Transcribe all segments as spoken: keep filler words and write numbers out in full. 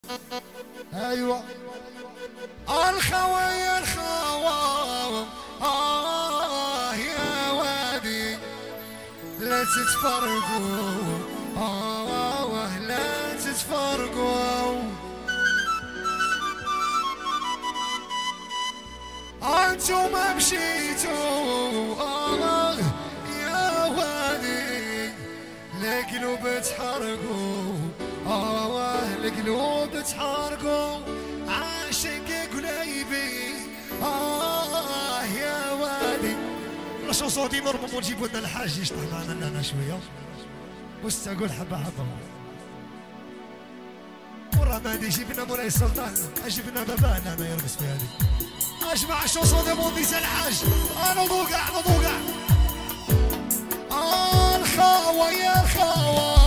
ايوه الخوي الخوا آه يا وادي لا تتفرقوا آه لا تتفرقوا انتم مشيتوا آه يا وادي القلوب تحرقوا آه القلوب تحرقوا عاشق قليبي آه يا وادي لا شونسون دي نورمالمون نجيبو لنا الحاج يشطح معنا لنا شويه واش تقول حبه حبه وراه مهدي جبنا مولاي السلطان جبنا بابانا انا يرقص في هذه اجمع شونسون دي مونديس الحاج انا ضوقع انا ضوقع آه الخاوه يا الخاوه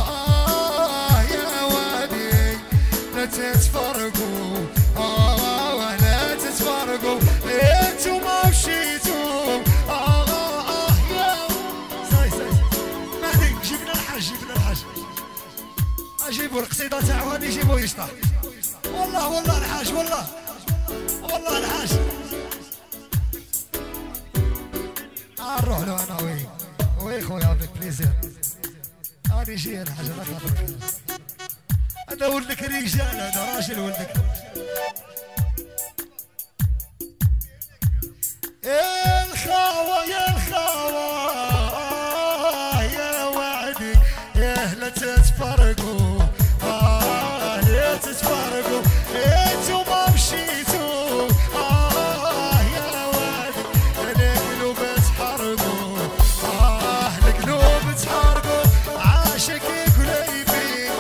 لا تتفرقوا آه لا تتفرقوا انتو ما مشيتوا آه آه يا ساي ساي مهدي جبنا الحاج جبنا الحاج اجيبوا القصيده تاعو هادي جيبوه يشطح والله والله الحاج والله والله الحاج نروح له انا وي وي خويا بك بليزير هادي جي الحاج لا تخاف هذا ولدك رجال هذا راجل ولدك يا الخاوة يا الخاوة يا وعدي يا لا تتفرقوا آه لا تتفرقوا انتو ما مشيتوا آه يا وعدي القلوب تحرقوا آه القلوب تحرقوا عاشق قليبي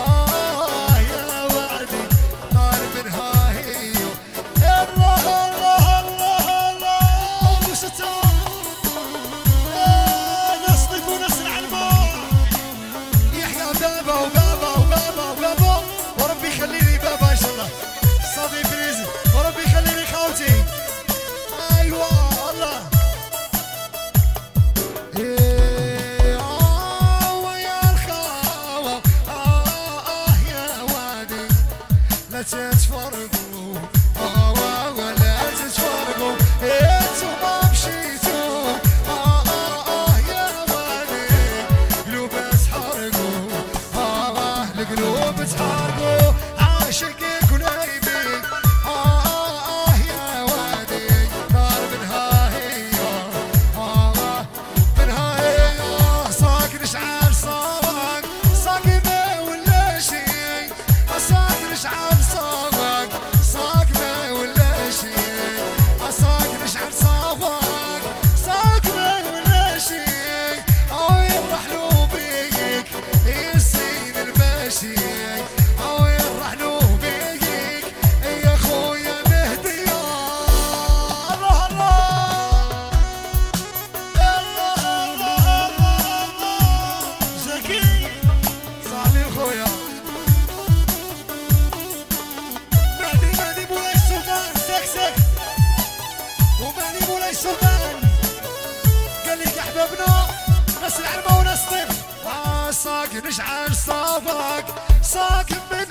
تتفرقوا آه ولا تتفرقوا انتو ما مشيتوا آه آه آه يا وادي قلوب تحرقوا آه القلوب تحرقوا عاشق قليبي آه آه يا وادي نار منها هي آه منها هي صاك نشعل صاك صاك ما ولا شي صاك نشعل ناس العلمة وناس طيب صاك نشعل صابك صاك من